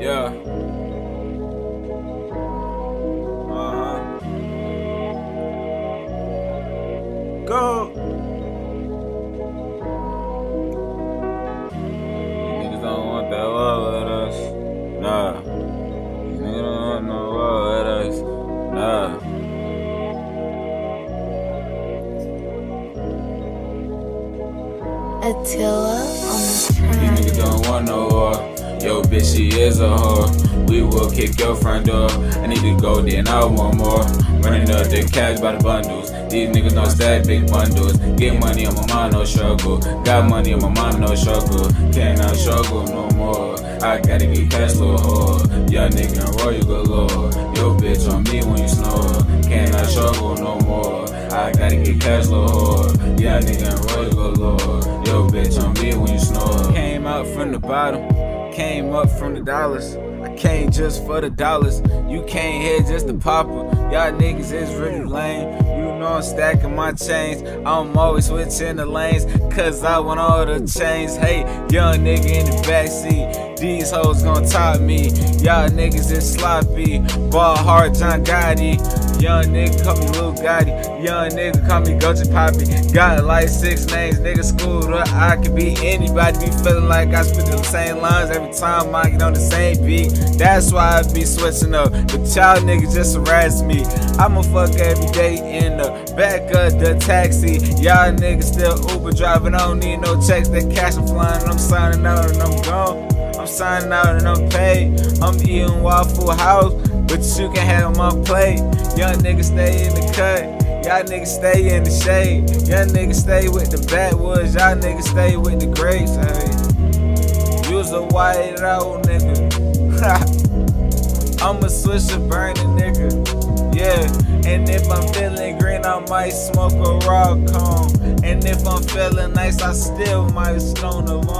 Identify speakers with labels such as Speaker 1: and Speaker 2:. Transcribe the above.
Speaker 1: Yeah. Go. These niggas don't want that war with us. Nah. These niggas don't want no war with us. Nah.
Speaker 2: Attila on the track.
Speaker 1: These niggas don't want no war. Yo, bitch, she is a whore. We will kick your front door. I need to go, then I want more. Running up the cash by the bundles. These niggas don't stack big bundles. Get money on my mind, no struggle. Got money on my mind, no struggle. Cannot struggle no more. I gotta get cash, little whore. Young nigga and royal galore. Yo, bitch on me when you snore. Cannot struggle no more. I gotta get cash, little whore. Young nigga and royal galore. Yo, bitch on me when you snore. Came out from the bottom. Came up from the dollars. I came just for the dollars. You came here just to pop her. Y'all niggas is really lame. You know I'm stacking my chains. I'm always switching the lanes, cause I want all the chains. Hey, young nigga in the backseat. These hoes gon' top me. Y'all niggas is sloppy. Ball hard, John Gotti. Young nigga call me Lou Gotti. Young nigga call me Gocha Poppy. Got like 6 names, nigga schooled up. I could be anybody. Be feeling like I spit the same lines every time I get on the same beat. That's why I be switching up. But y'all niggas just harass me. I'ma fuck every day in the back of the taxi. Y'all niggas still Uber driving. I don't need no checks. That cash I'm flying. I'm signing out and I'm gone. I'm signing out and I'm paid. I'm eating Waffle House, but you can have my plate. Young niggas stay in the cut. Y'all niggas stay in the shade. Young niggas stay with the backwoods. Y'all niggas stay with the grapes. Hey, you's a white out nigga. I'm a swisher burning nigga. Yeah, and if I'm feeling green, I might smoke a raw cone. And if I'm feeling nice, I still might stone a long.